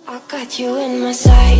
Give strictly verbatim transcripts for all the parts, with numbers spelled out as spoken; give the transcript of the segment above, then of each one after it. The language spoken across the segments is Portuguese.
I got you in my sight.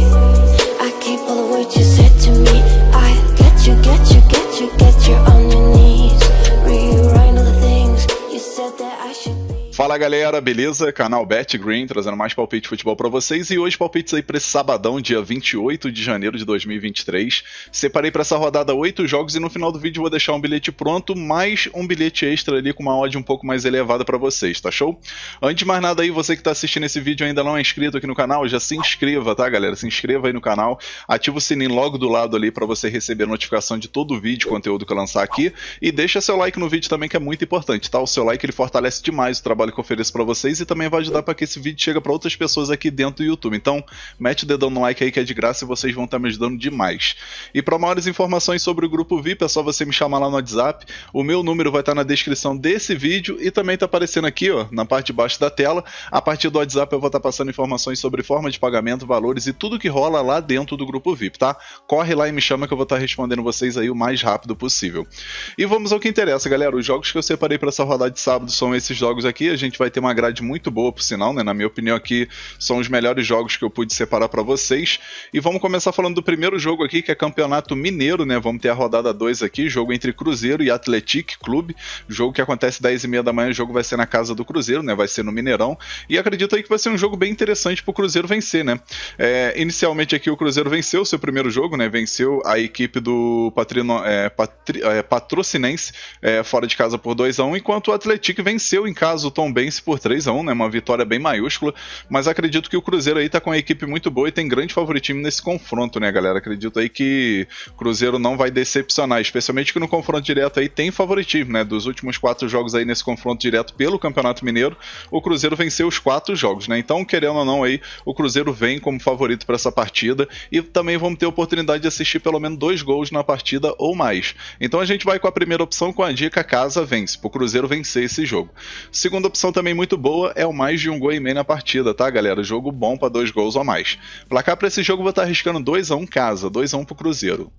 I keep all the words you said to me. I get you, get you, get you, get you on your knees. Rewrite all the things you said that I should be. Fala galera, beleza? Canal BetGreen, trazendo mais palpite de futebol pra vocês. E hoje palpites aí pra esse sabadão, dia vinte e oito de janeiro de dois mil e vinte e três. Separei pra essa rodada oito jogos e no final do vídeo vou deixar um bilhete pronto, mais um bilhete extra ali com uma odd um pouco mais elevada pra vocês, tá show? Antes de mais nada aí, você que tá assistindo esse vídeo e ainda não é inscrito aqui no canal, já se inscreva, tá galera? Se inscreva aí no canal, ativa o sininho logo do lado ali pra você receber a notificação de todo o vídeo, conteúdo que eu lançar aqui. E deixa seu like no vídeo também, que é muito importante, tá? O seu like ele fortalece demais o trabalho que eu ofereço pra vocês e também vai ajudar para que esse vídeo chegue para outras pessoas aqui dentro do YouTube. Então, mete o dedão no like aí que é de graça e vocês vão estar me ajudando demais. E para maiores informações sobre o grupo V I P, é só você me chamar lá no WhatsApp. O meu número vai estar na descrição desse vídeo e também está aparecendo aqui, ó, na parte de baixo da tela. A partir do WhatsApp eu vou estar passando informações sobre forma de pagamento, valores e tudo que rola lá dentro do grupo V I P, tá? Corre lá e me chama que eu vou estar respondendo vocês aí o mais rápido possível. E vamos ao que interessa, galera. Os jogos que eu separei para essa rodada de sábado são esses jogos aqui. A gente vai ter uma grade muito boa, por sinal, né? Na minha opinião aqui são os melhores jogos que eu pude separar para vocês. E vamos começar falando do primeiro jogo aqui, que é Campeonato Mineiro, né? Vamos ter a rodada dois aqui, jogo entre Cruzeiro e Atlético Clube, jogo que acontece dez e meia da manhã, o jogo vai ser na casa do Cruzeiro, né? Vai ser no Mineirão, e acredito aí que vai ser um jogo bem interessante pro Cruzeiro vencer, né? É, inicialmente aqui o Cruzeiro venceu o seu primeiro jogo, né? Venceu a equipe do Patrino, é, Patri, é, Patrocinense é, fora de casa por dois a um, enquanto o Atlético venceu em casa o Tombense por três a um, né? Uma vitória bem maiúscula, mas acredito que o Cruzeiro aí tá com uma equipe muito boa e tem grande favoritismo nesse confronto, né, galera? Acredito aí que o Cruzeiro não vai decepcionar, especialmente que no confronto direto aí tem favoritismo, né? Dos últimos quatro jogos aí nesse confronto direto pelo Campeonato Mineiro, o Cruzeiro venceu os quatro jogos, né? Então, querendo ou não aí, o Cruzeiro vem como favorito para essa partida e também vamos ter a oportunidade de assistir pelo menos dois gols na partida ou mais. Então a gente vai com a primeira opção com a dica casa vence, pro Cruzeiro vencer esse jogo. Segunda opção também muito boa é o mais de um gol e meio na partida, tá galera? Jogo bom para dois gols ou mais. Placar para esse jogo eu vou estar arriscando dois a um casa, dois a um pro Cruzeiro.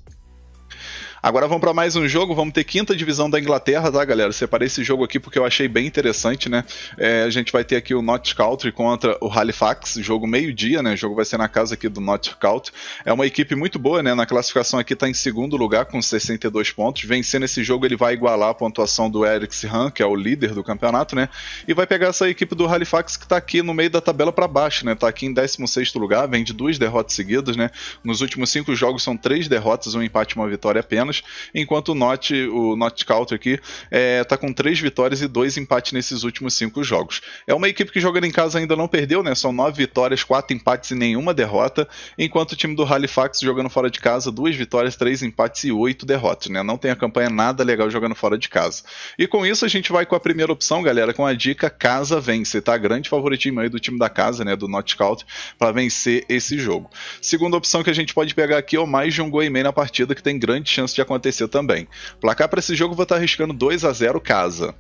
Agora vamos para mais um jogo, vamos ter quinta divisão da Inglaterra, tá galera? Separei esse jogo aqui porque eu achei bem interessante, né? É, a gente vai ter aqui o Notts County contra o Halifax, jogo meio-dia, né? O jogo vai ser na casa aqui do Notts County. É uma equipe muito boa, né? Na classificação aqui tá em segundo lugar com sessenta e dois pontos. Vencendo esse jogo ele vai igualar a pontuação do Eriksham, que é o líder do campeonato, né? E vai pegar essa equipe do Halifax que tá aqui no meio da tabela para baixo, né? Tá aqui em décimo sexto lugar, vem de duas derrotas seguidas, né? Nos últimos cinco jogos são três derrotas, um empate e uma vitória apenas. Enquanto o Not, o Notts County aqui é, tá com três vitórias e dois empates nesses últimos cinco jogos. É uma equipe que jogando em casa ainda não perdeu, né? São nove vitórias, quatro empates e nenhuma derrota, enquanto o time do Halifax jogando fora de casa, duas vitórias, três empates e oito derrotas, né? Não tem a campanha nada legal jogando fora de casa. E com isso a gente vai com a primeira opção, galera, com a dica casa vence, tá? Grande favoritismo aí do time da casa, né? Do Notts County para vencer esse jogo. Segunda opção que a gente pode pegar aqui é o mais de um gol e meio na partida, que tem grande chance de acontecer também. Placar para esse jogo eu vou estar arriscando dois a zero casa.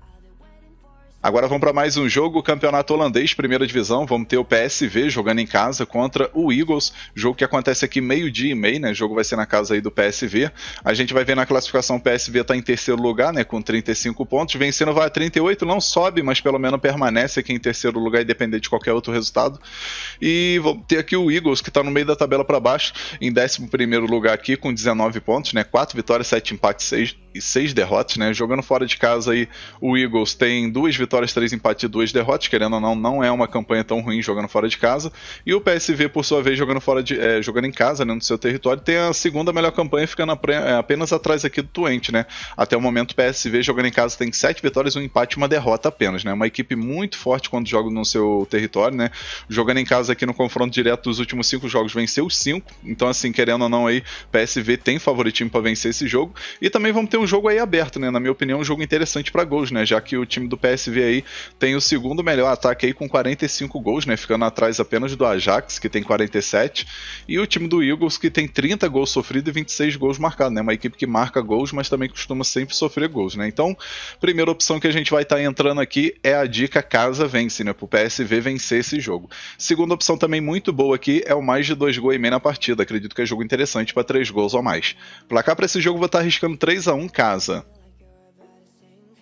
Agora vamos para mais um jogo, Campeonato Holandês, primeira divisão. Vamos ter o P S V jogando em casa contra o Eagles, jogo que acontece aqui meio-dia e meio, né? O jogo vai ser na casa aí do P S V. A gente vai ver na classificação o P S V está em terceiro lugar, né? Com trinta e cinco pontos, vencendo vai a trinta e oito, não sobe, mas pelo menos permanece aqui em terceiro lugar, independente de qualquer outro resultado. E vamos ter aqui o Eagles, que está no meio da tabela para baixo, em décimo primeiro lugar aqui com dezenove pontos, né? quatro vitórias, sete empates seis, e seis derrotas, né? Jogando fora de casa aí, o Eagles tem duas vitórias, três empates e duas derrotas, querendo ou não, não é uma campanha tão ruim jogando fora de casa. E o P S V, por sua vez, jogando fora de, é, jogando em casa, né, no seu território, tem a segunda melhor campanha, ficando apenas atrás aqui do Twente, né? Até o momento, o P S V jogando em casa tem sete vitórias, um empate e uma derrota apenas, né? Uma equipe muito forte quando joga no seu território, né? Jogando em casa aqui no confronto direto dos últimos cinco jogos, venceu os cinco. Então, assim, querendo ou não, aí, P S V tem favoritismo para vencer esse jogo. E também vamos ter um jogo aí aberto, né? Na minha opinião, um jogo interessante para gols, né? Já que o time do P S V aí tem o segundo melhor ataque aí com quarenta e cinco gols, né? Ficando atrás apenas do Ajax, que tem quarenta e sete, e o time do Eagles, que tem trinta gols sofridos e vinte e seis gols marcados, né? Uma equipe que marca gols, mas também costuma sempre sofrer gols, né? Então, primeira opção que a gente vai estar tá entrando aqui é a dica casa vence, né? Pro P S V vencer esse jogo. Segunda opção também muito boa aqui é o mais de dois gols e meio na partida. Acredito que é jogo interessante para três gols ou mais. Placar para esse jogo vou estar tá arriscando três a um casa.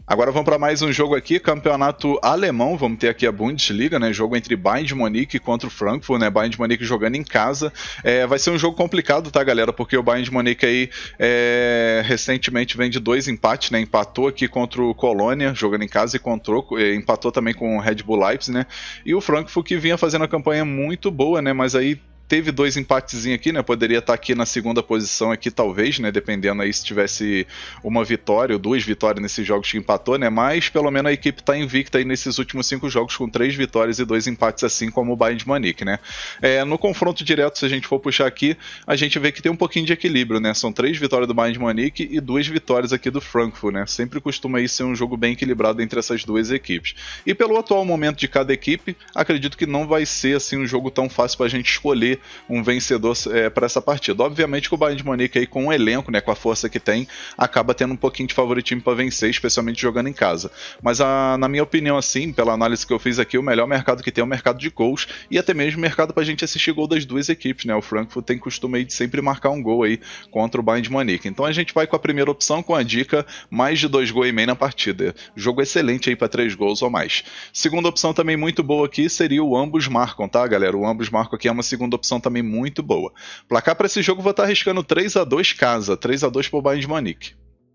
Agora vamos para mais um jogo aqui, campeonato alemão, vamos ter aqui a Bundesliga, né, jogo entre Bayern de Munique contra o Frankfurt, né, Bayern de Munique jogando em casa. É, vai ser um jogo complicado, tá, galera, porque o Bayern de Munique aí é, recentemente vem de dois empates, né, empatou aqui contra o Colônia, jogando em casa, e encontrou, empatou também com o Red Bull Leipzig, né, e o Frankfurt que vinha fazendo uma campanha muito boa, né, mas aí teve dois empatezinhos aqui, né? Poderia estar aqui na segunda posição aqui, talvez, né? Dependendo aí se tivesse uma vitória ou duas vitórias nesses jogos que empatou, né? Mas pelo menos a equipe está invicta aí nesses últimos cinco jogos com três vitórias e dois empates, assim como o Bayern de Munique, né? É, no confronto direto, se a gente for puxar aqui, a gente vê que tem um pouquinho de equilíbrio, né? São três vitórias do Bayern de Munique e duas vitórias aqui do Frankfurt, né? Sempre costuma aí ser um jogo bem equilibrado entre essas duas equipes. E pelo atual momento de cada equipe, acredito que não vai ser assim um jogo tão fácil para a gente escolher um vencedor é, para essa partida. Obviamente que o Bayern de Munique aí com o elenco, né, com a força que tem, acaba tendo um pouquinho de favoritismo para vencer, especialmente jogando em casa. Mas a, na minha opinião, assim, pela análise que eu fiz aqui, o melhor mercado que tem é o mercado de gols e até mesmo o mercado para a gente assistir gol das duas equipes, né? O Frankfurt tem costume aí de sempre marcar um gol aí contra o Bayern de Munique. Então a gente vai com a primeira opção, com a dica mais de dois gols e meio na partida. Jogo excelente aí para três gols ou mais. Segunda opção também muito boa aqui seria o ambos marcam, tá, galera? O ambos marcam aqui é uma segunda opção também muito boa. Placar para esse jogo vou estar arriscando três a dois casa, três a dois para o Bayern de Munique.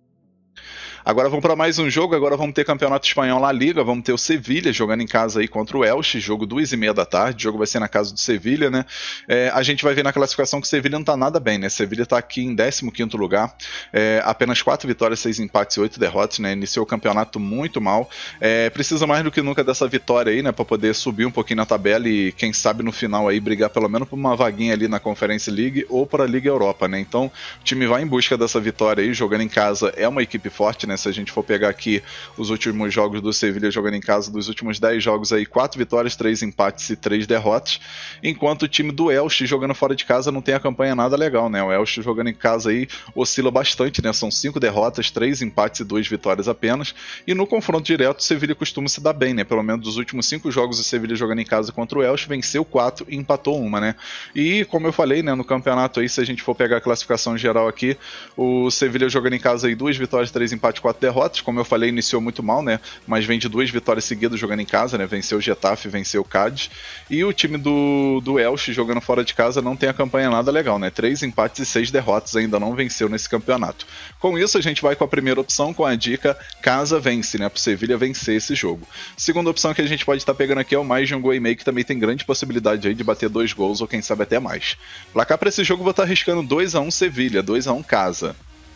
Agora vamos para mais um jogo, agora vamos ter Campeonato Espanhol La Liga, vamos ter o Sevilha jogando em casa aí contra o Elche, jogo duas e meia da tarde, o jogo vai ser na casa do Sevilha, né? É, a gente vai ver na classificação que o Sevilha não tá nada bem, né? Sevilha tá aqui em décimo quinto lugar, é, apenas quatro vitórias, seis empates e oito derrotas, né? Iniciou o campeonato muito mal, é, precisa mais do que nunca dessa vitória aí, né? Para poder subir um pouquinho na tabela e quem sabe no final aí brigar pelo menos por uma vaguinha ali na Conference League ou para a Liga Europa, né? Então o time vai em busca dessa vitória aí, jogando em casa é uma equipe forte, né? Se a gente for pegar aqui os últimos jogos do Sevilha jogando em casa, dos últimos dez jogos aí, quatro vitórias, três empates e três derrotas, enquanto o time do Elche jogando fora de casa não tem a campanha nada legal, né? O Elche jogando em casa aí oscila bastante, né? São cinco derrotas, três empates e duas vitórias apenas, e no confronto direto o Sevilha costuma se dar bem, né? Pelo menos dos últimos cinco jogos o Sevilha jogando em casa contra o Elche venceu quatro e empatou uma, né? E como eu falei, né, no campeonato aí, se a gente for pegar a classificação geral aqui, o Sevilha jogando em casa aí duas vitórias, três empates, quatro derrotas, como eu falei, iniciou muito mal, né? Mas vem de duas vitórias seguidas jogando em casa, né? Venceu o Getafe, venceu o Cádiz. E o time do, do Elche jogando fora de casa não tem a campanha nada legal, né? Três empates e seis derrotas, ainda não venceu nesse campeonato. Com isso, a gente vai com a primeira opção, com a dica casa vence, né? Pro Sevilha vencer esse jogo. Segunda opção que a gente pode estar pegando aqui é o mais de um gol e meio, que também tem grande possibilidade aí de bater dois gols ou quem sabe até mais. Placar para esse jogo, vou estar arriscando dois a um Sevilha, dois a um casa.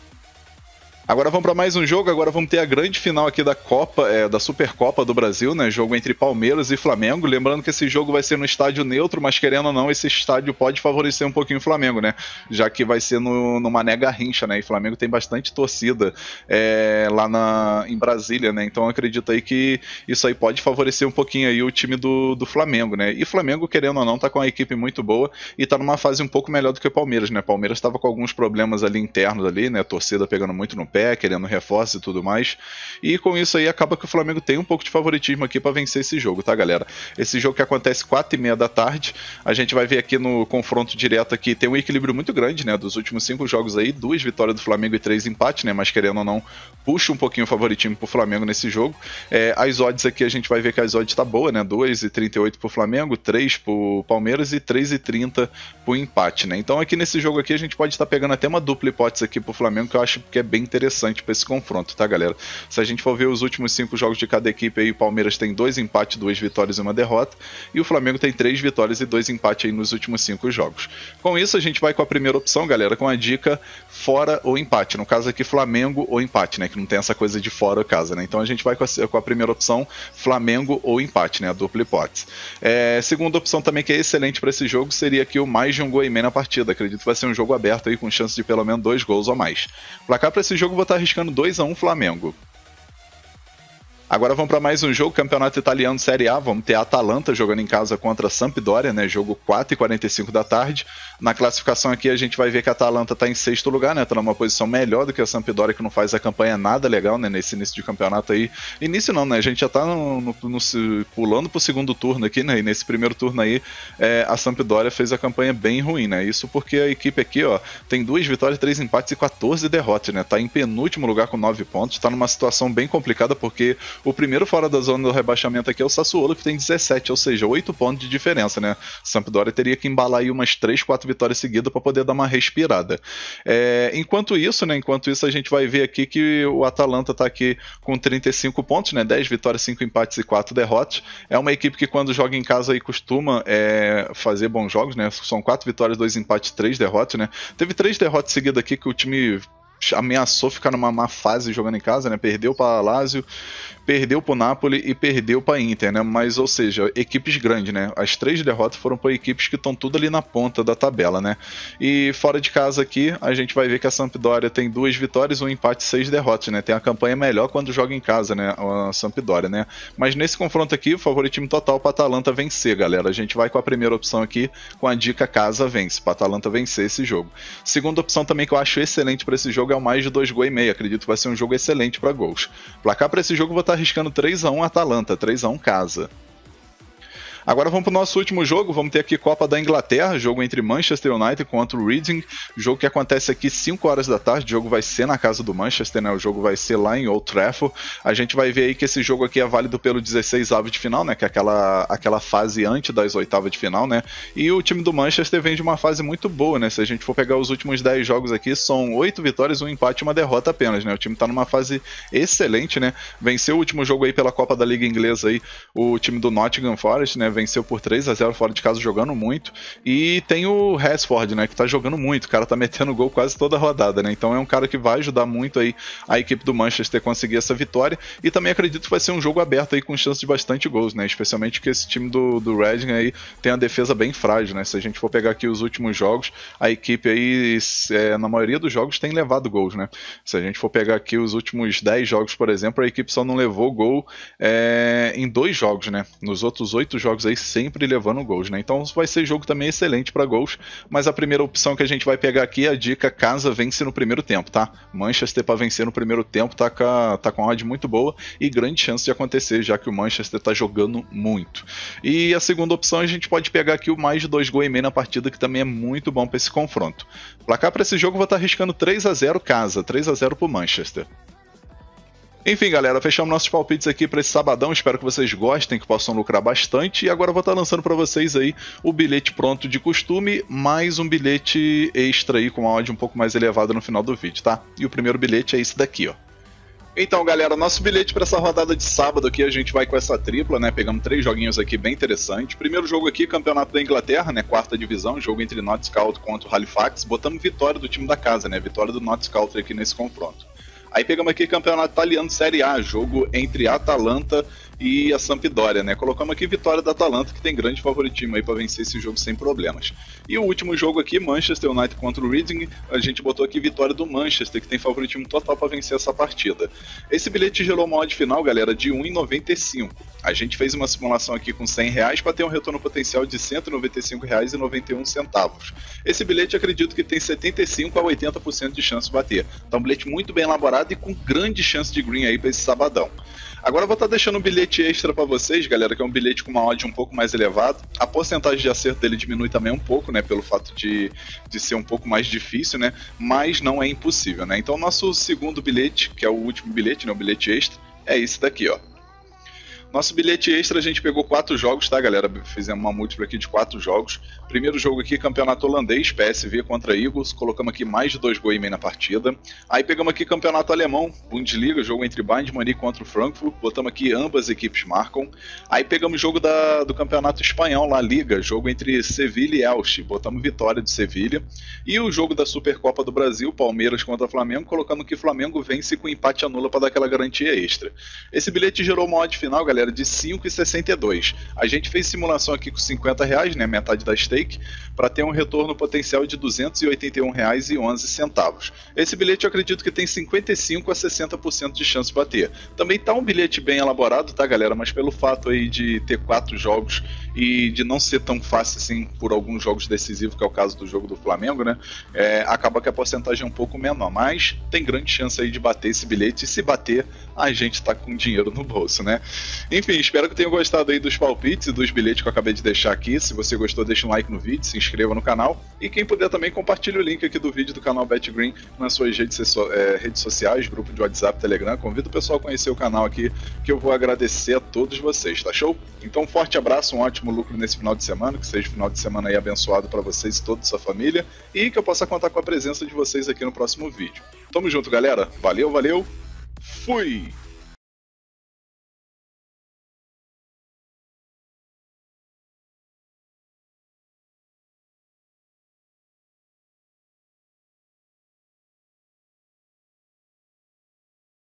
Agora vamos para mais um jogo, agora vamos ter a grande final aqui da Copa, é, da Supercopa do Brasil, né? Jogo entre Palmeiras e Flamengo. Lembrando que esse jogo vai ser no estádio neutro, mas querendo ou não, esse estádio pode favorecer um pouquinho o Flamengo, né? Já que vai ser no, no Mané Garrincha, né? E o Flamengo tem bastante torcida é, lá na, em Brasília, né? Então eu acredito aí que isso aí pode favorecer um pouquinho aí o time do, do Flamengo, né? E o Flamengo, querendo ou não, tá com uma equipe muito boa e tá numa fase um pouco melhor do que o Palmeiras, né? O Palmeiras estava com alguns problemas ali internos ali, né? A torcida pegando muito no pé, querendo reforço e tudo mais, e com isso aí acaba que o Flamengo tem um pouco de favoritismo aqui para vencer esse jogo, tá, galera? Esse jogo que acontece quatro e meia da tarde, a gente vai ver aqui no confronto direto aqui, tem um equilíbrio muito grande, né, dos últimos cinco jogos aí, duas vitórias do Flamengo e três empates, né, mas querendo ou não, puxa um pouquinho o favoritismo pro Flamengo nesse jogo. É, as odds aqui, a gente vai ver que as odds tá boa, né, dois e trinta e oito pro Flamengo, três pro Palmeiras e três e trinta pro empate, né, então aqui nesse jogo aqui a gente pode estar pegando até uma dupla hipótese aqui pro Flamengo, que eu acho que é bem interessante para esse confronto, tá, galera? Se a gente for ver os últimos cinco jogos de cada equipe aí, o Palmeiras tem dois empates, duas vitórias e uma derrota, e o Flamengo tem três vitórias e dois empates aí nos últimos cinco jogos. Com isso, a gente vai com a primeira opção, galera, com a dica fora ou empate. No caso aqui, Flamengo ou empate, né? Que não tem essa coisa de fora ou casa, né? Então a gente vai com a, com a primeira opção, Flamengo ou empate, né? A dupla hipótese. É, segunda opção também que é excelente para esse jogo seria aqui o mais de um gol e meio na partida. Acredito que vai ser um jogo aberto aí com chance de pelo menos dois gols ou mais. Placar para esse jogo, vou estar arriscando dois a um Flamengo. Agora vamos para mais um jogo, Campeonato Italiano Série A, vamos ter a Atalanta jogando em casa contra a Sampdoria, né, jogo quatro e quarenta e cinco da tarde. Na classificação aqui a gente vai ver que a Atalanta está em sexto lugar, né, está numa posição melhor do que a Sampdoria, que não faz a campanha nada legal, né, nesse início de campeonato aí. Início não, né, a gente já está no, no, no, pulando para o segundo turno aqui, né, e nesse primeiro turno aí é, a Sampdoria fez a campanha bem ruim, né, isso porque a equipe aqui, ó, tem duas vitórias, três empates e quatorze derrotas, né, tá em penúltimo lugar com nove pontos, está numa situação bem complicada porque o primeiro fora da zona do rebaixamento aqui é o Sassuolo, que tem dezessete, ou seja, oito pontos de diferença, né? Sampdoria teria que embalar aí umas três, quatro vitórias seguidas para poder dar uma respirada. É, enquanto isso, né? Enquanto isso, a gente vai ver aqui que o Atalanta está aqui com trinta e cinco pontos, né? dez vitórias, cinco empates e quatro derrotas. É uma equipe que quando joga em casa aí costuma é, fazer bons jogos, né? São quatro vitórias, dois empates, três derrotas, né? Teve três derrotas seguidas aqui que o time ameaçou ficar numa má fase jogando em casa, né? Perdeu para Lazio, perdeu para o Napoli e perdeu para Inter, né? Mas, ou seja, equipes grandes, né? As três derrotas foram para equipes que estão tudo ali na ponta da tabela, né? E fora de casa aqui, a gente vai ver que a Sampdoria tem duas vitórias, um empate e seis derrotas, né? Tem a campanha melhor quando joga em casa, né? A Sampdoria, né? Mas nesse confronto aqui, o favoritismo total para a Atalanta vencer, galera. A gente vai com a primeira opção aqui, com a dica casa vence, para a Atalanta vencer esse jogo. Segunda opção também que eu acho excelente para esse jogo é o mais de dois gols e meio. Acredito que vai ser um jogo excelente para gols. Placar para esse jogo eu vou estar arriscando três a um Atalanta, três a um casa. Agora vamos para o nosso último jogo, vamos ter aqui Copa da Inglaterra, jogo entre Manchester United contra o Reading, jogo que acontece aqui cinco horas da tarde, o jogo vai ser na casa do Manchester, né? O jogo vai ser lá em Old Trafford. A gente vai ver aí que esse jogo aqui é válido pelo dezesseis avos de final, né? Que é aquela, aquela fase antes das oitavas de final, né? E o time do Manchester vem de uma fase muito boa, né? Se a gente for pegar os últimos dez jogos aqui, são oito vitórias, um empate e uma derrota apenas, né? O time tá numa fase excelente, né? Venceu o último jogo aí pela Copa da Liga Inglesa aí, o time do Nottingham Forest, né? Venceu por três a zero fora de casa, jogando muito. E tem o Rashford, né, que tá jogando muito. O cara tá metendo gol quase toda a rodada, né? Então é um cara que vai ajudar muito aí a equipe do Manchester a conseguir essa vitória. E também acredito que vai ser um jogo aberto aí com chance de bastante gols, né? Especialmente que esse time do, do Reading aí tem a defesa bem frágil, né? Se a gente for pegar aqui os últimos jogos, a equipe aí, é, na maioria dos jogos, tem levado gols, né? Se a gente for pegar aqui os últimos dez jogos, por exemplo, a equipe só não levou gol é, em dois jogos, né? Nos outros oito jogos aí, sempre levando gols, né? Então vai ser jogo também excelente para gols, mas a primeira opção que a gente vai pegar aqui é a dica casa vence no primeiro tempo, tá? Manchester para vencer no primeiro tempo tá com, a, tá com uma odd muito boa e grande chance de acontecer, já que o Manchester tá jogando muito. E a segunda opção a gente pode pegar aqui o mais de dois gols e meio na partida, que também é muito bom para esse confronto. Placar para esse jogo eu vou estar arriscando três a zero casa, três a zero pro Manchester. Enfim, galera, fechamos nossos palpites aqui para esse sabadão. Espero que vocês gostem, que possam lucrar bastante. E agora eu vou estar lançando para vocês aí o bilhete pronto de costume, mais um bilhete extra aí com uma odd um pouco mais elevada no final do vídeo, tá? E o primeiro bilhete é esse daqui, ó. Então, galera, nosso bilhete para essa rodada de sábado aqui, a gente vai com essa tripla, né? Pegamos três joguinhos aqui bem interessantes. Primeiro jogo aqui, Campeonato da Inglaterra, né? Quarta divisão, jogo entre Notts County contra o Halifax. Botamos vitória do time da casa, né? Vitória do Notts County aqui nesse confronto. Aí pegamos aqui Campeonato Italiano Série A, jogo entre a Atalanta e a Sampdoria, né? Colocamos aqui vitória da Atalanta, que tem grande favoritismo aí para vencer esse jogo sem problemas. E o último jogo aqui, Manchester United contra o Reading, a gente botou aqui vitória do Manchester, que tem favoritismo total para vencer essa partida. Esse bilhete gerou uma odd final, galera, de um real e noventa e cinco centavos. A gente fez uma simulação aqui com cem reais para ter um retorno potencial de cento e noventa e cinco reais e noventa e um centavos. Esse bilhete acredito que tem setenta e cinco a oitenta por cento de chance de bater. Então um bilhete muito bem elaborado e com grande chance de green aí para esse sabadão. Agora eu vou estar deixando um bilhete extra para vocês, galera, que é um bilhete com uma odd um pouco mais elevada. A porcentagem de acerto dele diminui também um pouco, né, pelo fato de, de ser um pouco mais difícil, né, mas não é impossível, né. Então nosso segundo bilhete, que é o último bilhete, né, o bilhete extra, é esse daqui, ó. Nosso bilhete extra, a gente pegou quatro jogos, tá, galera? Fizemos uma múltipla aqui de quatro jogos. Primeiro jogo aqui, campeonato holandês, P S V contra Eagles. Colocamos aqui mais de dois gols e meio na partida. Aí pegamos aqui campeonato alemão, Bundesliga, jogo entre Bayern de Munique contra o Frankfurt. Botamos aqui ambas equipes marcam. Aí pegamos jogo da, do campeonato espanhol, La Liga, jogo entre Sevilha e Elche. Botamos vitória de Sevilha. E o jogo da Supercopa do Brasil, Palmeiras contra Flamengo. Colocamos que Flamengo vence com empate anula para dar aquela garantia extra. Esse bilhete gerou uma odd final, galera, de cinco reais e sessenta e dois centavos. A gente fez simulação aqui com cinquenta reais, né, metade da stake. fake para ter um retorno potencial de duzentos e oitenta e um reais e onze centavos. Esse bilhete eu acredito que tem cinquenta e cinco a sessenta por cento de chance de bater. Também tá um bilhete bem elaborado, tá, galera? Mas pelo fato aí de ter quatro jogos e de não ser tão fácil assim por alguns jogos decisivos, que é o caso do jogo do Flamengo, né? É, acaba que a porcentagem é um pouco menor, mas tem grande chance aí de bater esse bilhete, e se bater, a gente tá com dinheiro no bolso, né? Enfim, espero que tenham gostado aí dos palpites e dos bilhetes que eu acabei de deixar aqui. Se você gostou, deixa um like no vídeo, se inscreva no canal, e quem puder também compartilhe o link aqui do vídeo do canal BetGreen nas suas redes, é, redes sociais, grupo de WhatsApp, Telegram. Convido o pessoal a conhecer o canal aqui, que eu vou agradecer a todos vocês, tá show? Então um forte abraço, um ótimo lucro nesse final de semana, que seja um final de semana aí abençoado para vocês e toda a sua família, e que eu possa contar com a presença de vocês aqui no próximo vídeo. Tamo junto, galera. Valeu, valeu. Fui!